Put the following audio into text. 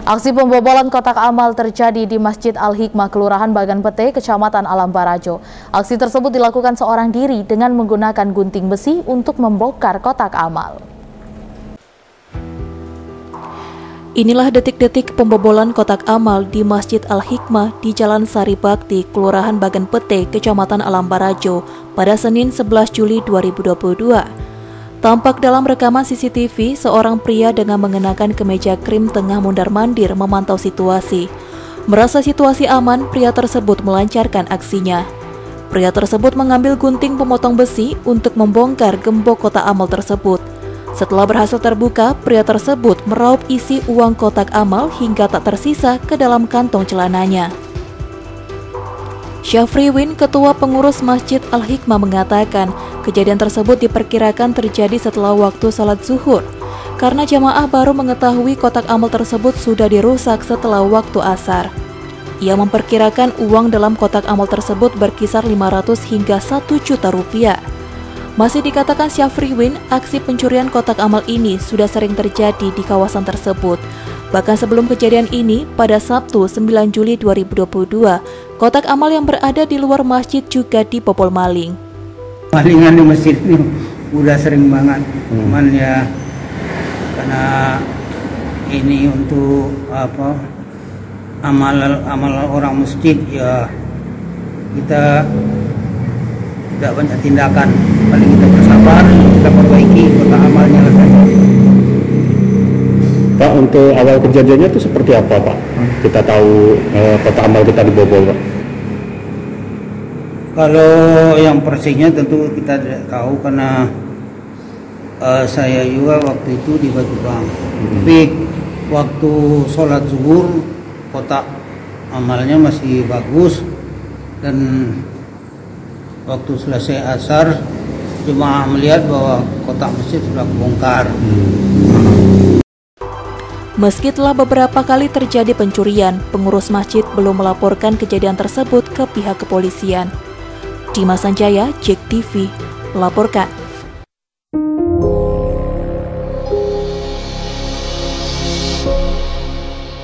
Aksi pembobolan kotak amal terjadi di Masjid Al-Hikmah, Kelurahan Bagan Pete, Kecamatan Alam Barajo. Aksi tersebut dilakukan seorang diri dengan menggunakan gunting besi untuk membongkar kotak amal. Inilah detik-detik pembobolan kotak amal di Masjid Al-Hikmah di Jalan Sari Bakti, Kelurahan Bagan Pete, Kecamatan Alam Barajo, pada Senin 11 Juli 2022. Tampak dalam rekaman CCTV, seorang pria dengan mengenakan kemeja krim tengah mondar-mandir memantau situasi. Merasa situasi aman, pria tersebut melancarkan aksinya. Pria tersebut mengambil gunting pemotong besi untuk membongkar gembok kotak amal tersebut. Setelah berhasil terbuka, pria tersebut meraup isi uang kotak amal hingga tak tersisa ke dalam kantong celananya. Syafriwin, ketua pengurus Masjid Al-Hikmah, mengatakan kejadian tersebut diperkirakan terjadi setelah waktu salat zuhur, karena jamaah baru mengetahui kotak amal tersebut sudah dirusak setelah waktu asar. Ia memperkirakan uang dalam kotak amal tersebut berkisar 500 hingga 1 juta rupiah. Masih dikatakan Syafriwin, aksi pencurian kotak amal ini sudah sering terjadi di kawasan tersebut. Bahkan sebelum kejadian ini, pada Sabtu 9 Juli 2022, kotak amal yang berada di luar masjid juga dibobol maling. Malingan di masjid ini udah sering banget, cuman ya karena ini untuk amal orang masjid, ya kita tidak banyak tindakan, paling kita bersabar, kita perbaiki kotak amalnya lah saja. Pak, untuk awal kejadiannya itu seperti apa, Pak? Kita tahu kotak amal kita dibobol, Pak. Kalau yang persisnya tentu kita tidak tahu, karena saya juga waktu itu di Batu Bang. Tapi waktu sholat zuhur kotak amalnya masih bagus, dan waktu selesai asar jemaah melihat bahwa kotak masjid sudah kebongkar. Meski telah beberapa kali terjadi pencurian, pengurus masjid belum melaporkan kejadian tersebut ke pihak kepolisian. Dimas Sanjaya, JEK TV, melaporkan.